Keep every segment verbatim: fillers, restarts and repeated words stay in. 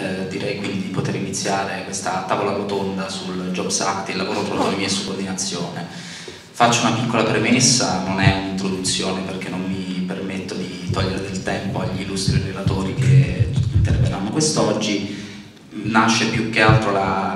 eh, direi quindi di poter iniziare questa tavola rotonda sul Jobs Act, il lavoro tra autonomia e subordinazione. Faccio una piccola premessa, non è un'introduzione perché non mi permetto di togliere del tempo agli illustri relatori che interverranno quest'oggi. Nasce più che altro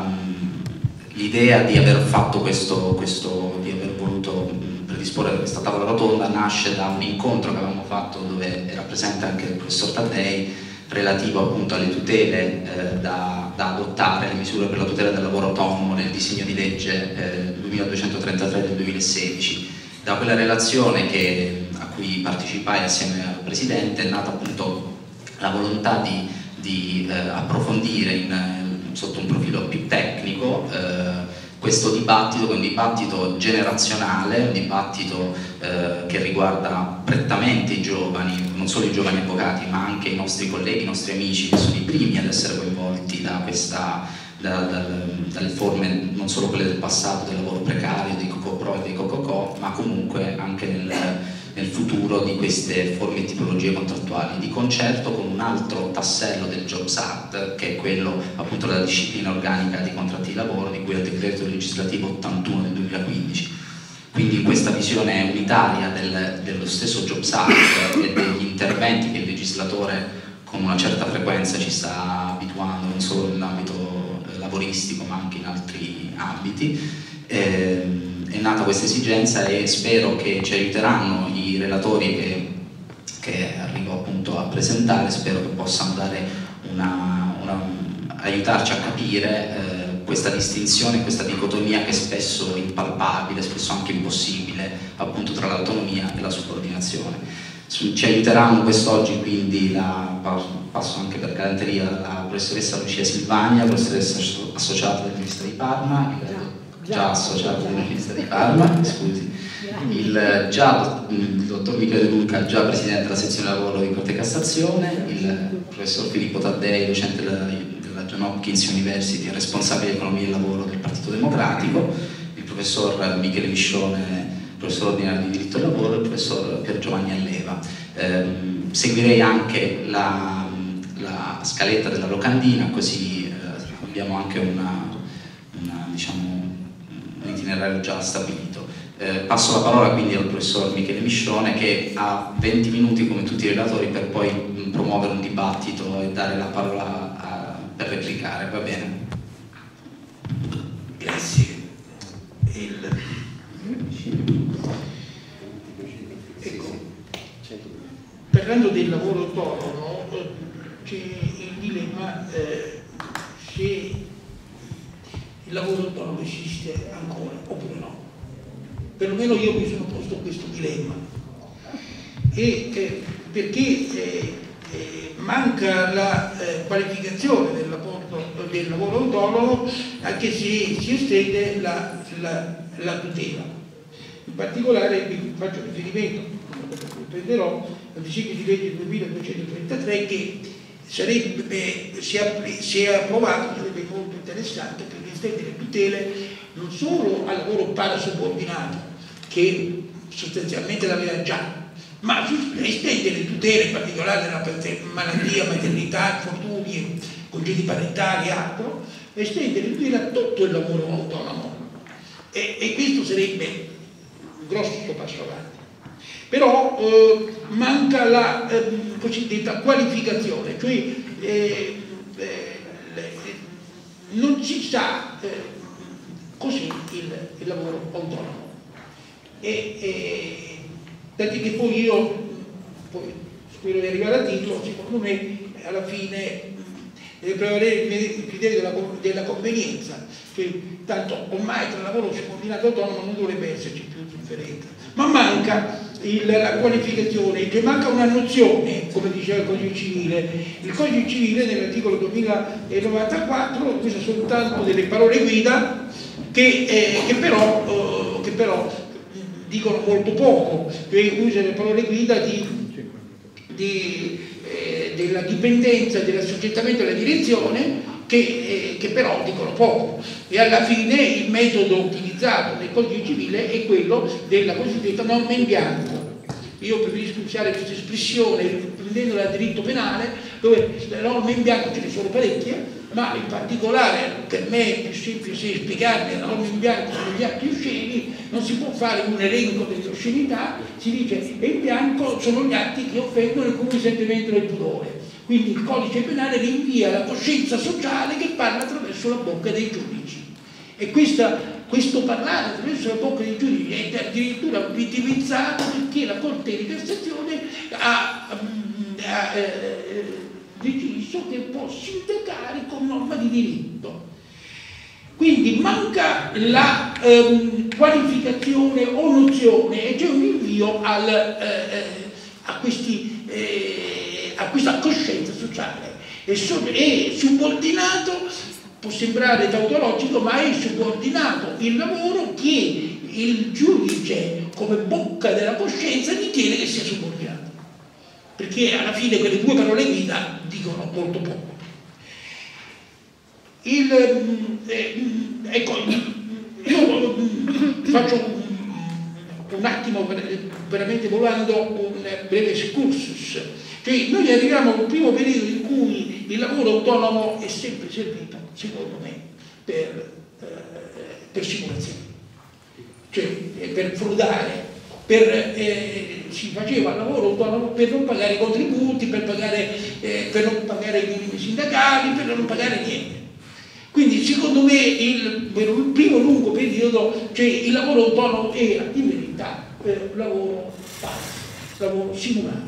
l'idea di aver fatto questo, questo, di aver voluto predisporre questa tavola rotonda, nasce da un incontro che avevamo fatto dove era presente anche il professor Taddei, relativo appunto alle tutele eh, da, da adottare, le misure per la tutela del lavoro autonomo nel disegno di legge eh, duemiladuecentotrentatré del duemilasedici. Da quella relazione che, a cui partecipai assieme al Presidente è nata appunto la volontà di, di eh, approfondire in, sotto un profilo più tecnico eh, questo dibattito, che è un dibattito generazionale, un dibattito eh, che riguarda prettamente i giovani, non solo i giovani avvocati, ma anche i nostri colleghi, i nostri amici, che sono i primi ad essere coinvolti da questa, da, da, dalle forme, non solo quelle del passato, del lavoro precario, dei co-co-pro e dei co-co-co, ma comunque anche nel, nel futuro di queste forme e tipologie contrattuali, di concerto con un altro tassello del Jobs Act, che è quello appunto della disciplina organica di contratti di lavoro, di cui è il decreto legislativo ottantuno del duemilaquindici. Quindi in questa visione unitaria del, dello stesso Jobs Act e degli interventi che il legislatore con una certa frequenza ci sta abituando, non solo nell'ambito lavoristico ma anche in altri ambiti, eh, è nata questa esigenza e spero che ci aiuteranno i relatori che, che arrivo appunto a presentare, spero che possano dare una, una, aiutarci a capire eh, questa distinzione, questa dicotomia che è spesso impalpabile, spesso anche impossibile, appunto tra l'autonomia e la subordinazione. Ci aiuteranno quest'oggi quindi, la, passo anche per galanteria, la professoressa Lucia Silvagna, professoressa associata dell'Università di Parma, il, già associata dell'Università di Parma, scusi, il, già, il dottor Michele De Luca, già presidente della sezione lavoro di Corte e Cassazione, il professor Filippo Taddei, docente della, della John Hopkins University, responsabile di economia e lavoro del Partito Democratico, il professor Michele Viscione, professor ordinario di diritto del lavoro, e il professor Pier Giovanni Alleva. Eh, seguirei anche la, la scaletta della locandina, così eh, abbiamo anche una, una, diciamo, un itinerario già stabilito. Eh, passo la parola quindi al professor Michele Viscione, che ha venti minuti come tutti i relatori per poi mh, promuovere un dibattito e dare la parola a, per replicare, va bene? Grazie. Il... Ecco, parlando del lavoro autonomo c'è il dilemma eh, se il lavoro autonomo esiste ancora oppure no. Perlomeno io mi sono posto questo dilemma e eh, perché eh, eh, manca la eh, qualificazione del, rapporto, del lavoro autonomo, anche se si estende la, la, la tutela. In particolare vi faccio riferimento, lo prenderò, al disegno di legge duemiladuecentotrentatré che sarebbe, se approvato, sarebbe molto interessante per estendere tutele non solo al lavoro parasubordinato, che sostanzialmente l'aveva già, ma estendere tutele in particolare della malattia, maternità, infortuni, congedi parentali e altro, estendere tutele a tutto il lavoro autonomo. E, e questo sarebbe un grosso passo avanti. Però eh, manca la eh, cosiddetta qualificazione, cioè eh, eh, non si sa eh, così il, il lavoro autonomo. E, e, tanto che poi io, poi spero di arrivare a titolo, secondo me alla fine deve prevalere il criterio della, della convenienza, cioè tanto ormai tra lavoro subordinato e autonomo non dovrebbe esserci più differenza, ma manca il, la qualificazione, che manca una nozione, come diceva il Codice Civile. Il Codice Civile nell'articolo duemilanovantaquattro usa soltanto delle parole guida che, eh, che, però, eh, che però dicono molto poco, cioè usa le parole guida di, di, eh, della dipendenza, dell'assoggettamento alla direzione, che, eh, che però dicono poco, e alla fine il metodo utilizzato nel Codice Civile è quello della cosiddetta norma in bianco. io preferisco usare questa espressione prendendola da diritto penale, dove le norme in bianco ce ne sono parecchie, ma in particolare per me è più semplice spiegarle le norme in bianco sugli atti osceni. Non si può fare un elenco delle oscenità, si dice che in bianco sono gli atti che offendono il comune sentimento del pudore. Quindi il codice penale rinvia la coscienza sociale che parla attraverso la bocca dei giudici. E questa, questo parlare attraverso la bocca dei giudici è addirittura vitimizzato perché la Corte di Cassazione ha, ha eh, deciso che può sindacare con norma di diritto. Quindi manca la ehm, qualificazione o nozione e c'è un rinvio al, eh, a, questi, eh, a questa coscienza sociale. È, so, è subordinato, può sembrare tautologico, ma è subordinato il lavoro che il giudice, come bocca della coscienza, ritiene che sia subordinato. Perché alla fine quelle due parole guida dicono molto poco. Il, eh, ecco, io faccio un, un attimo, veramente volando, un breve excursus. Cioè, noi arriviamo al primo periodo in cui il lavoro autonomo è sempre servito, secondo me, per, eh, per simulazione, cioè per frodare, per, eh, si faceva il lavoro autonomo per non pagare i contributi, per, pagare, eh, per non pagare i minimi sindacali, per non pagare niente. Quindi secondo me il, per il primo lungo periodo, cioè, il lavoro autonomo era in verità eh, un lavoro falso, lavoro simulato.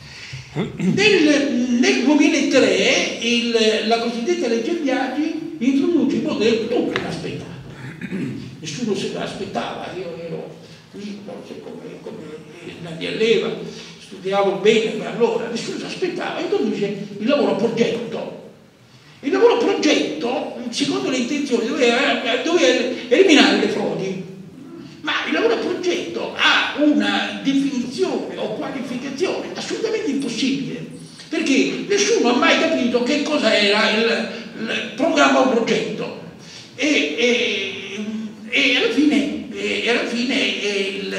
Nel, nel duemilatré il, la cosiddetta legge Biagi introduce in modo del tutto inaspettato. Nessuno se l'aspettava, io ero qui, non so come, come Nadia Leva, studiavo bene, ma allora nessuno si aspettava, introduce il lavoro a progetto. Il lavoro a progetto, secondo le intenzioni, doveva, doveva eliminare le frodi, ma il lavoro a progetto ha una definizione o qualificazione assolutamente impossibile, perché nessuno ha mai capito che cosa era il, il programma a progetto e, e, e alla fine, e alla fine il,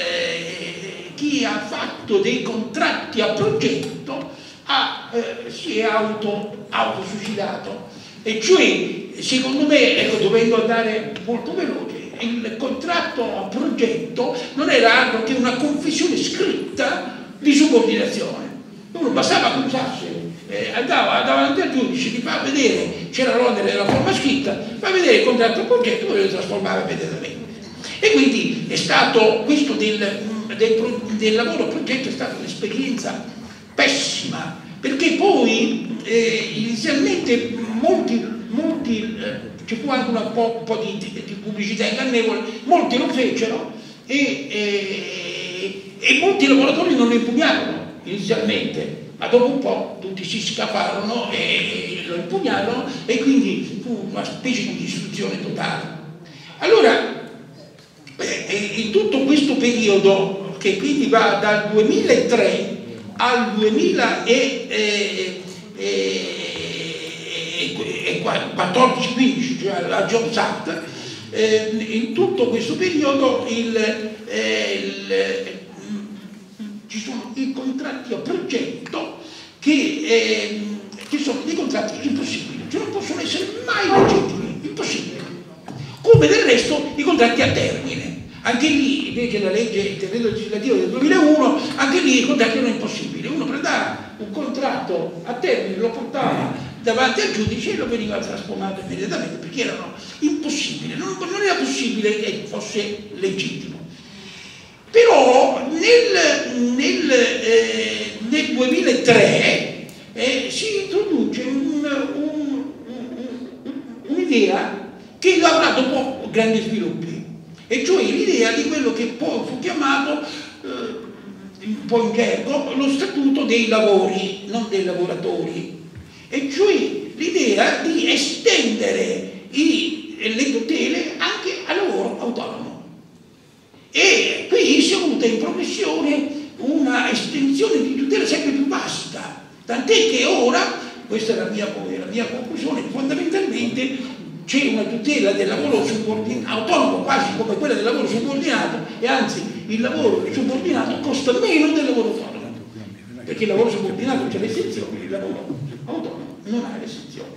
eh, chi ha fatto dei contratti a progetto ha, eh, si è auto, autosuicidato. E cioè, secondo me, ecco, dovendo andare molto veloce, il contratto a progetto non era altro che una confessione scritta di subordinazione. Uno bastava che usasse, eh, andava davanti al giudice, gli fa vedere, c'era l'ordine della forma scritta, fa vedere il contratto a progetto, poi lo trasformava immediatamente. E quindi è stato questo del, del, del lavoro a progetto è stata un'esperienza pessima, perché poi eh, inizialmente molti, molti eh, ci fu anche un po', un po' di, di, di pubblicità ingannevole, molti lo fecero e, e, e molti lavoratori non lo impugnarono inizialmente, ma dopo un po' tutti si scaparono e, e lo impugnarono e quindi fu una specie di distruzione totale. Allora, eh, in tutto questo periodo, che quindi va dal duemilatré al duemilaquattordici quindici, cioè alla Jobs Act, eh, in tutto questo periodo il, eh, il, ci sono i contratti a progetto che, eh, che sono dei contratti impossibili, cioè non possono essere mai legittimi, impossibili. Come del resto i contratti a termine. Anche lì, invece la legge intervento legislativo del duemilauno, anche lì i contratti erano impossibili. Uno prendeva un contratto a termine, lo portava davanti al giudice e lo veniva trasformato immediatamente perché erano impossibili, non, non era possibile che fosse legittimo. Però nel, nel, eh, nel duemilatré eh, si introduce un'idea un, un, che avrà dopo grandi sviluppi. E cioè l'idea di quello che poi fu chiamato, eh, un po' in gergo, lo statuto dei lavori, non dei lavoratori. E cioè l'idea di estendere i, le tutele anche al lavoro autonomo. E qui si è avuta in progressione una estensione di tutela sempre più vasta, tant'è che ora, questa è la mia, la mia conclusione, fondamentalmente c'è una tutela del lavoro subordinato, autonomo quasi come quella del lavoro subordinato, e anzi il lavoro subordinato costa meno del lavoro autonomo, perché il lavoro subordinato c'è l'esenzione, il lavoro autonomo non ha l'esenzione.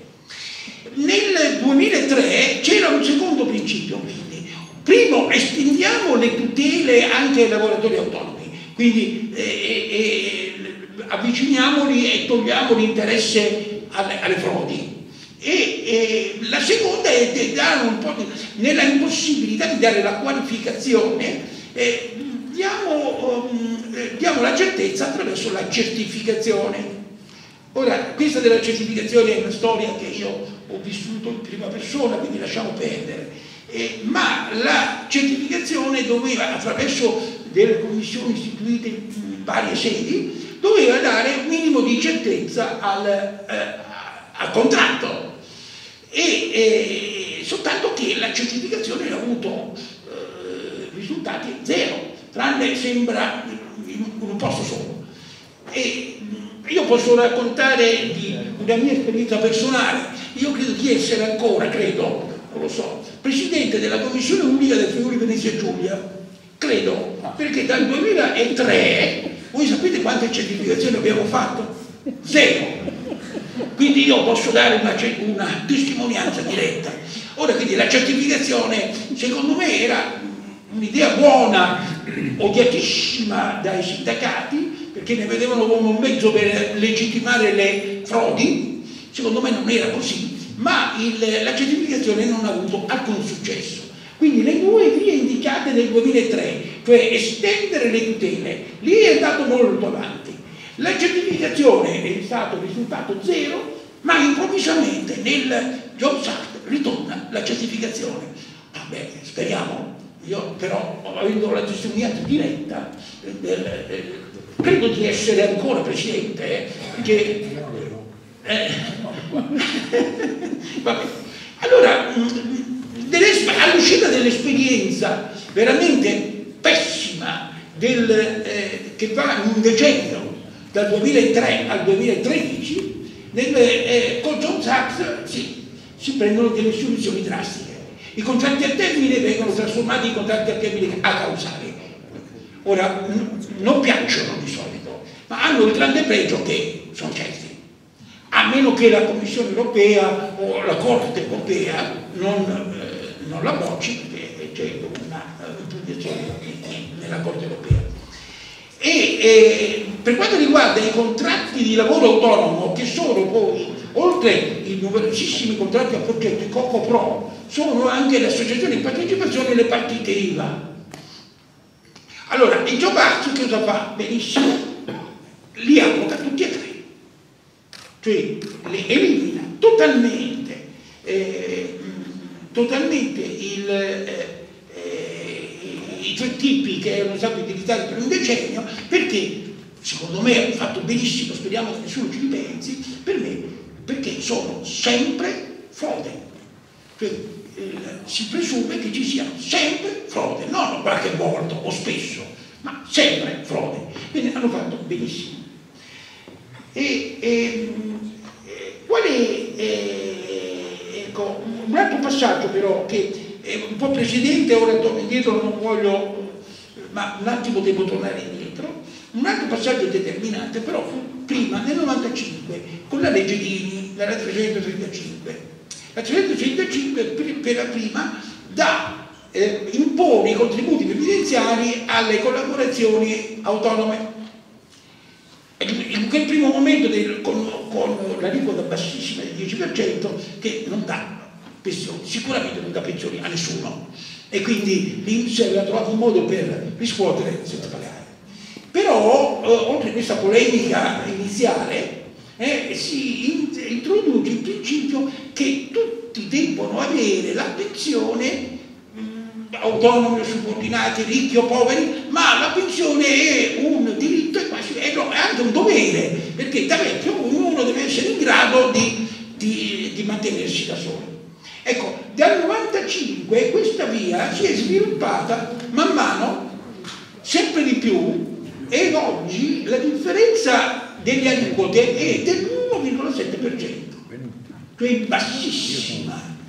Nel duemilatré c'era un secondo principio, quindi primo estendiamo le tutele anche ai lavoratori autonomi, quindi eh, eh, avviciniamoli e togliamo l'interesse alle, alle frodi. E, e la seconda è di dare un po' di, nella impossibilità di dare la qualificazione, eh, diamo, um, eh, diamo la certezza attraverso la certificazione. Ora, questa della certificazione è una storia che io ho vissuto in prima persona, quindi lasciamo perdere, eh, ma la certificazione doveva, attraverso delle commissioni istituite in varie sedi, doveva dare un minimo di certezza al, eh, al contratto. E, e soltanto che la certificazione ha avuto eh, risultati zero, tranne sembra in un posto solo. E io posso raccontare di una mia esperienza personale. Io credo di essere ancora, credo, non lo so, presidente della Commissione Unica del Friuli Venezia Giulia, credo, perché dal duemilatré, voi sapete quante certificazioni abbiamo fatto? Zero. Quindi io posso dare una, una testimonianza diretta. Ora, quindi la certificazione, secondo me, era un'idea buona, odiatissima dai sindacati, perché ne vedevano come un mezzo per legittimare le frodi. Secondo me non era così, ma il, la certificazione non ha avuto alcun successo. Quindi le due vie indicate nel duemilatré, cioè estendere le tutele, lì è andato molto avanti. La certificazione è stato risultato zero, ma improvvisamente nel Jobs Act ritorna la certificazione. Vabbè, speriamo. Io però, avendo la testimonianza diretta, eh, eh, credo di essere ancora presidente, eh, che... Eh, vabbè. Allora, all'uscita dell'esperienza veramente pessima del, eh, che va in un decennio, dal duemilatré al duemilatredici, nel, eh, con Jobs Act sì, si prendono delle soluzioni drastiche. I contratti a termine vengono trasformati in contratti a termine acausali. Ora, non piacciono di solito, ma hanno il grande pregio che sono certi. A meno che la Commissione europea o la Corte europea non, eh, non la bocci, perché c'è una impugnazione nella Corte europea. E eh, per quanto riguarda i contratti di lavoro autonomo, che sono poi, oltre i numerosissimi contratti a progetto, i COCOPRO, sono anche le associazioni di partecipazione e le partite I V A. Allora, il Jobs Act cosa fa? Benissimo, li applica tutti e tre, cioè li elimina totalmente, eh, totalmente il... Eh, i tre tipi che erano stati utilizzati per un decennio, perché secondo me ha fatto benissimo, speriamo che nessuno ci ripensi, per me, perché sono sempre frode. Cioè, eh, si presume che ci sia sempre frode, non qualche volta o spesso, ma sempre frode. Quindi hanno fatto benissimo. E, e, qual è eh, ecco, un altro passaggio però che è un po' precedente, ora torno indietro, non voglio, ma un attimo devo tornare indietro. Un altro passaggio determinante però fu prima, nel novantacinque, con la legge Dini, la trecentotrentacinque. La trecentotrentacinque per, per la prima dà, eh, impone i contributi previdenziali alle collaborazioni autonome. In quel primo momento del, con, con l'aliquota bassissima del dieci per cento che non dà pensioni, sicuramente non dà pensioni a nessuno, e quindi l'I N P S aveva trovato un modo per riscuotere senza pagare. Però, eh, oltre a questa polemica iniziale, eh, si in, introduce il principio che tutti debbono avere la pensione, mh, autonomi o subordinati, ricchi o poveri, ma la pensione è un diritto e quasi è, no, è anche un dovere, perché da vecchio ognuno deve essere in grado di, di, di mantenersi da solo. Ecco, dal novantacinque questa via si è sviluppata man mano sempre di più, ed oggi la differenza delle aliquote è dell'uno virgola sette per cento, cioè bassissima.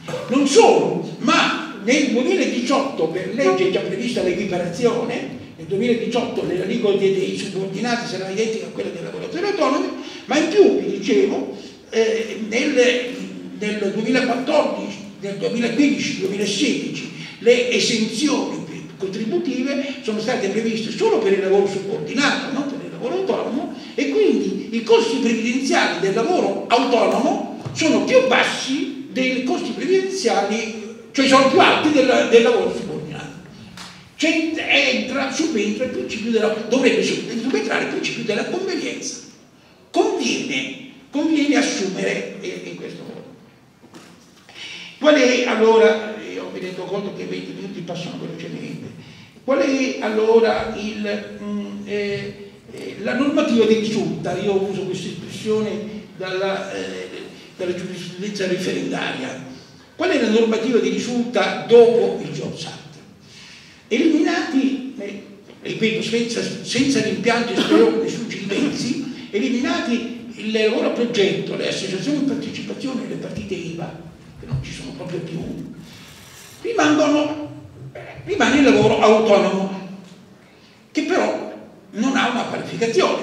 Non solo, ma nel duemiladiciotto per legge è già prevista l'equiparazione, nel duemiladiciotto le aliquote dei subordinati saranno identiche a quelle dei lavoratori autonomi, ma in più, vi dicevo, eh, nel, nel duemilaquattordici, nel duemilaquindici, duemilasedici le esenzioni contributive sono state previste solo per il lavoro subordinato, non per il lavoro autonomo, e quindi i costi previdenziali del lavoro autonomo sono più bassi dei costi previdenziali, cioè sono più alti del, del lavoro subordinato. Cioè, entra, subentra il principio della, dovrebbe subentrare il principio della convenienza. Conviene, conviene assumere in questo modo. Qual è allora, io mi rendo conto che venti minuti passano velocemente, qual è allora il, mh, eh, eh, la normativa di risulta? Io uso questa espressione dalla, eh, dalla giurisprudenza referendaria. Qual è la normativa di risulta dopo il Jobs Act? Eliminati, eh, ripeto, senza, senza l'impianto esteriore dei suggerimenti, eliminati il lavoro a progetto, le associazioni di partecipazione e le partite I V A, che non ci sono proprio più, rimangono, rimane il lavoro autonomo, che però non ha una qualificazione.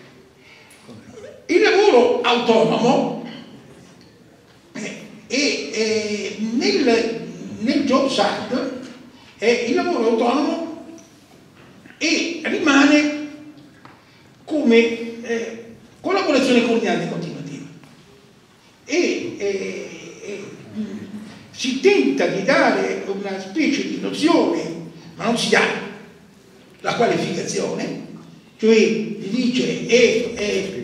Il lavoro autonomo eh, è, è, nel, nel Jobs Act è il lavoro autonomo e rimane come eh, collaborazione coordinata e continuativa. E, e, e si tenta di dare una specie di nozione, ma non si dà la qualificazione, cioè si dice è, è,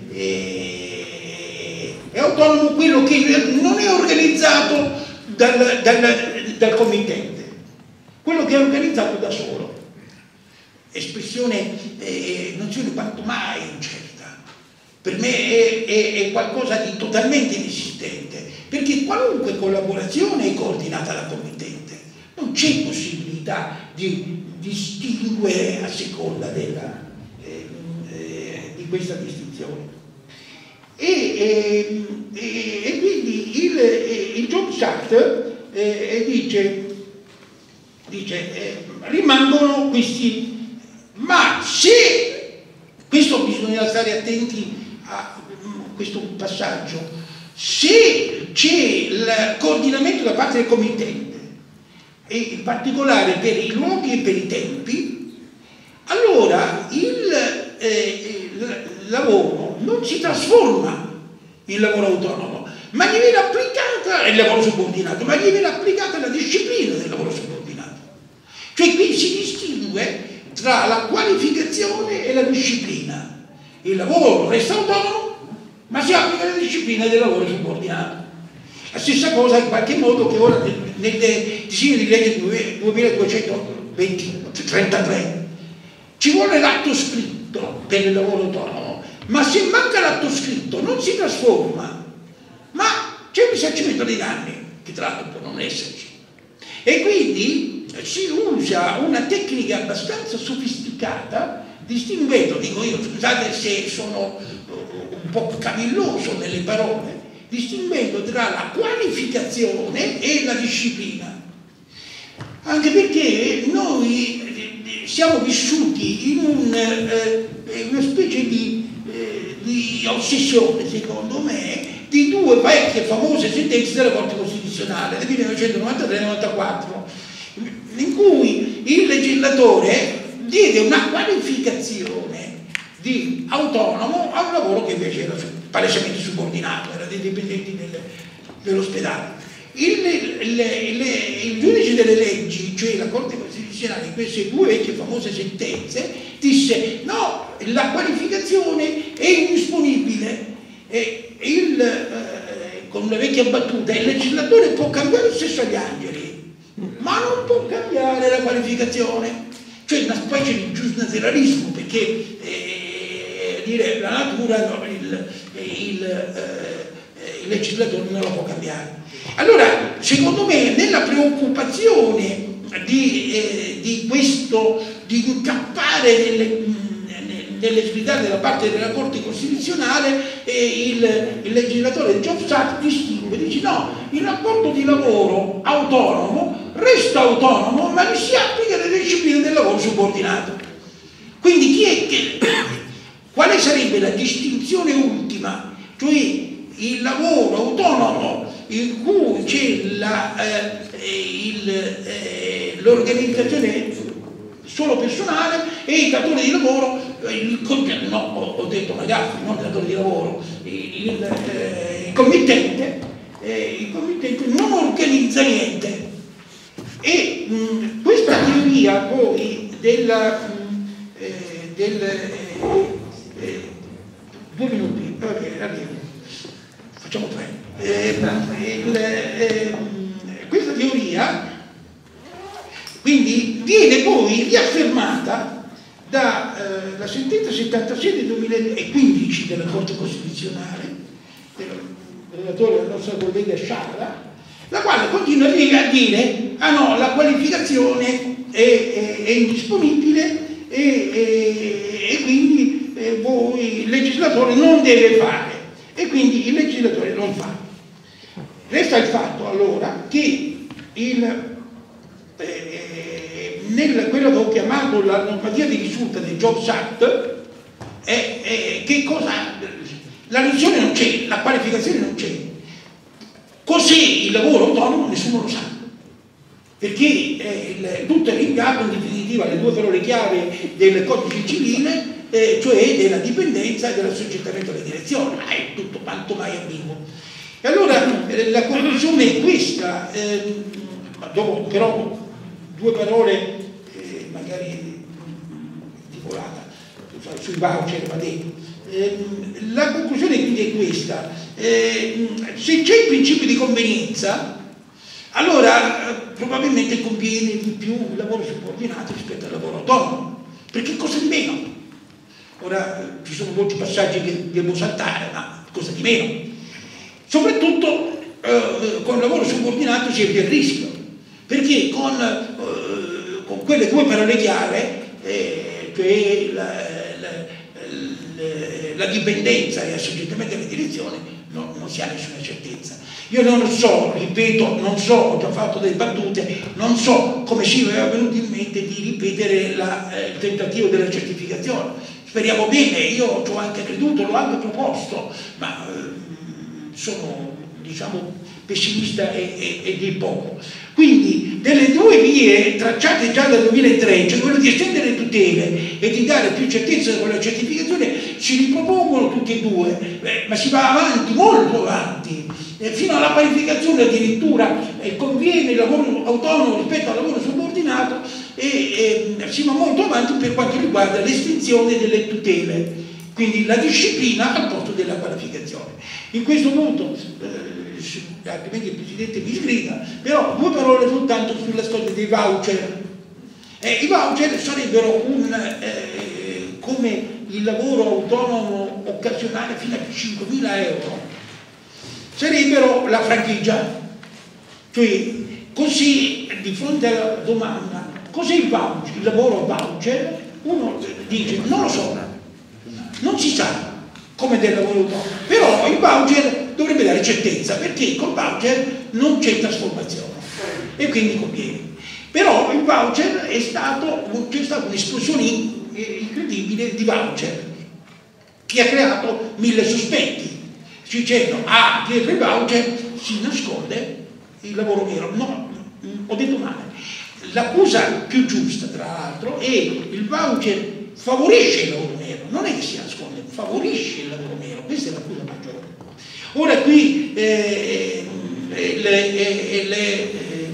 è, è autonomo quello che non è organizzato dal, dal, dal committente, quello che è organizzato da solo. Espressione, eh, nozione quanto mai incerta. Per me è, è, è qualcosa di totalmente inesistente, perché qualunque collaborazione è coordinata dal committente, non c'è possibilità di distinguere a seconda della, eh, eh, di questa distinzione. E, eh, e, e quindi il, eh, il Jobs Act eh, dice, dice eh, rimangono questi, ma se, questo bisogna stare attenti a questo passaggio, se c'è il coordinamento da parte del committente e in particolare per i luoghi e per i tempi, allora il, eh, il lavoro non si trasforma in lavoro autonomo, ma gli viene applicata, il lavoro subordinato, ma gli viene applicata la disciplina del lavoro subordinato. Cioè qui si distingue tra la qualificazione e la disciplina. Il lavoro resta autonomo, ma si applica la disciplina del lavoro subordinato. La stessa cosa in qualche modo che ora nel, nel disegno di legge duemiladuecentotrentatré ci vuole l'atto scritto per il lavoro autonomo, ma se manca l'atto scritto non si trasforma, ma c'è un risarcimento dei danni, che tra l'altro può non esserci. E quindi si usa una tecnica abbastanza sofisticata, distinguendo, dico io, scusate se sono un po' cavilloso nelle parole, distinguendo tra la qualificazione e la disciplina. Anche perché noi siamo vissuti in un, eh, una specie di, eh, di ossessione, secondo me, di due vecchie famose sentenze della Corte Costituzionale del millenovecentonovantatré novantaquattro, in cui il legislatore diede una qualificazione di autonomo a un lavoro che invece era palesemente subordinato, era dei dipendenti del, dell'ospedale. Il, il, il, il giudice delle leggi, cioè la Corte Costituzionale, in queste due vecchie famose sentenze, disse no, la qualificazione è indisponibile. E il, eh, con una vecchia battuta, il legislatore può cambiare lo stesso agli angeli, ma non può cambiare la qualificazione. Cioè una specie di giusnaturalismo, perché eh, dire la natura, no, il, il, eh, il legislatore non la può cambiare. Allora, secondo me, nella preoccupazione di, eh, di questo, di incappare nelle, nelle sgridate da parte della Corte Costituzionale, eh, il, il legislatore del Jobs Act distingue due, dici no, il rapporto di lavoro autonomo resta autonomo, ma non si applica alle discipline del lavoro subordinato. Quindi chi è che, quale sarebbe la distinzione ultima? Cioè il lavoro autonomo in cui c'è l'organizzazione eh, solo personale e il datore di lavoro, il, no, ho detto magari non il datore di lavoro, il, eh, il committente, eh, il committente non organizza niente. E mh, questa teoria poi della, mh, eh, del, eh, eh, due minuti, okay, arrivo. Facciamo tre. Eh, il, eh, questa teoria quindi viene poi riaffermata dalla eh, sentenza settantasei del duemilaquindici della Corte Costituzionale, del relatore della nostra collega Sciala, la quale continua a dire ah no, la qualificazione è, è, è indisponibile e, e, e quindi eh, voi, il legislatore non deve fare, e quindi il legislatore non fa. Resta il fatto allora che il, eh, nel, quello che ho chiamato la normativa di risulta del Jobs Act è, è che cosa? La lezione non c'è, la qualificazione non c'è. Cos'è il lavoro autonomo? Nessuno lo sa, perché eh, il, tutto è rinviato in definitiva alle due parole chiave del codice civile, eh, cioè della dipendenza e dell'assoggettamento alla direzione, ma è tutto quanto mai ambiguo. E allora eh, la conclusione è questa, eh, dopo però due parole eh, magari di volata sui voucher va detto. Eh, la conclusione quindi è questa: eh, se c'è il principio di convenienza, allora eh, probabilmente conviene di più il lavoro subordinato rispetto al lavoro autonomo, perché costa di meno. Ora eh, ci sono molti passaggi che devo saltare, ma costa di meno. Soprattutto eh, con il lavoro subordinato c'è più il rischio, perché con, eh, con quelle due parole chiave, eh, cioè la, la, la, la dipendenza e l'assoggettamento alla direzione, no, non si ha nessuna certezza. Io non so, ripeto, non so, ho già fatto delle battute, non so come si mi è venuto in mente di ripetere la, eh, il tentativo della certificazione. Speriamo bene, io ci ho anche creduto, l'ho anche proposto, ma eh, sono, diciamo, pessimista e, e, e di poco. Quindi delle due vie tracciate già dal duemilatré, cioè quello di estendere le tutele e di dare più certezza con la certificazione, si ripropongono tutti e due, eh, ma si va avanti, molto avanti, eh, fino alla qualificazione addirittura eh, conviene il lavoro autonomo rispetto al lavoro subordinato, e eh, si va molto avanti per quanto riguarda l'estensione delle tutele, quindi la disciplina al posto della qualificazione. In questo punto, eh, altrimenti il Presidente mi sgrida, però due parole soltanto sulla storia dei voucher. Eh, I voucher sarebbero un, eh, come il lavoro autonomo occasionale fino a cinquemila euro, sarebbero la franchigia. Cioè, così di fronte alla domanda, cos'è il voucher, il lavoro voucher, uno dice non lo so, non si sa come del lavoro autonomo, però il voucher dovrebbe dare certezza, perché col voucher non c'è trasformazione e quindi conviene. Però il voucher è stato, c'è stata un'esplosione incredibile di voucher che ha creato mille sospetti. Ci dicendo, ah, dietro il voucher si nasconde il lavoro nero. No, ho detto male. L'accusa più giusta, tra l'altro, è il voucher favorisce il lavoro nero, non è che si nasconde, favorisce il lavoro nero, questa è l'accusa maggiore. Ora qui eh, eh, le, eh, le,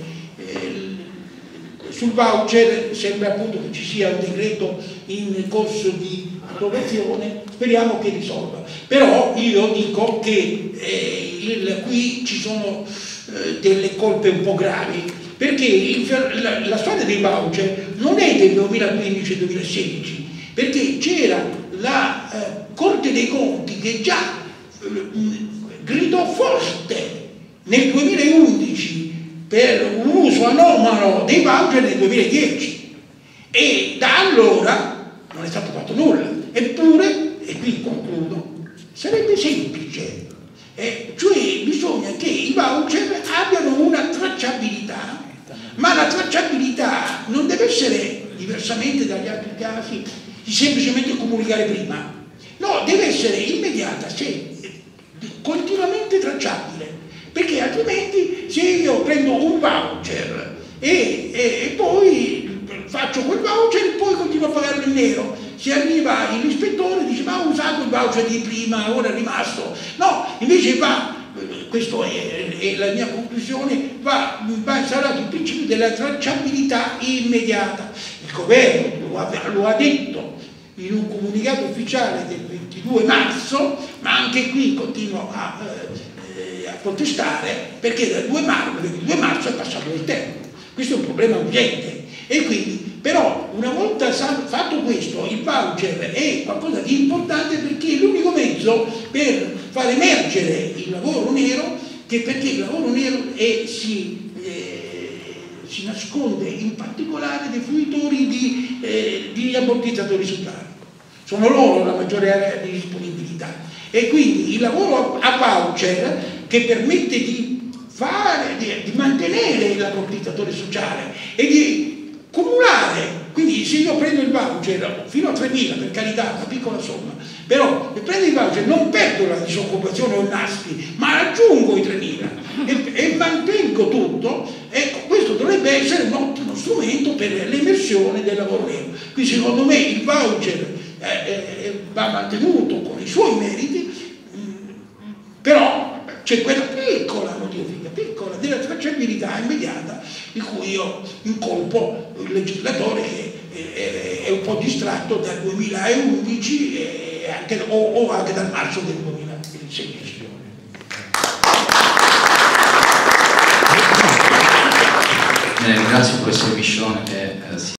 eh, sul voucher sembra appunto che ci sia un decreto in corso di approvazione, speriamo che risolva. Però io dico che eh, il, qui ci sono eh, delle colpe un po' gravi, perché il, la, la storia dei voucher non è del duemilaquindici duemilasedici, perché c'era la eh, Corte dei Conti che già eh, gridò forte nel duemilaundici per un uso anomalo dei voucher nel duemiladieci, e da allora non è stato fatto nulla. Eppure, e qui concludo, sarebbe semplice Eh, cioè bisogna che i voucher abbiano una tracciabilità, ma la tracciabilità non deve essere, diversamente dagli altri casi, di semplicemente comunicare prima. No, deve essere immediata, se, continuamente tracciabile, perché altrimenti se io prendo un voucher e, e, e poi faccio quel voucher e poi continuo a pagarlo in nero, se arriva l'ispettore e dice ma ho usato il voucher di prima, ora è rimasto, no, invece va, questa è, è la mia conclusione, va, va instaurato il principio della tracciabilità immediata. Il governo lo ha, lo ha detto in un comunicato ufficiale del ventidue marzo, ma anche qui continuo a, eh, a protestare, perché dal due marzo, ventidue marzo è passato il tempo. Questo è un problema urgente. E quindi, però, una volta fatto questo, il voucher è qualcosa di importante perché è l'unico mezzo per far emergere il lavoro nero, che perché il lavoro nero è, si, eh, si nasconde in particolare dei fruitori di, eh, di ammortizzatori sociali. Sono loro la maggiore area di disponibilità. E quindi il lavoro a voucher, che permette di fare, di, di mantenere l'ammortizzatore sociale e di cumulare, quindi se io prendo il voucher fino a tremila, per carità, una piccola somma, però se prendo il voucher non perdo la disoccupazione o il NASPI, ma aggiungo i tremila e, e mantengo tutto, ecco, questo dovrebbe essere un ottimo strumento per l'emersione del lavoro nero. Quindi secondo me il voucher eh, eh, va mantenuto con i suoi meriti, mh, però c'è quella piccola modifica, piccola, della tracciabilità immediata, di cui io incolpo il legislatore che è, è un po' distratto dal duemilaundici e anche, o, o anche dal marzo del duemilasedici. Bene, ringrazio il professor Biscione che eh,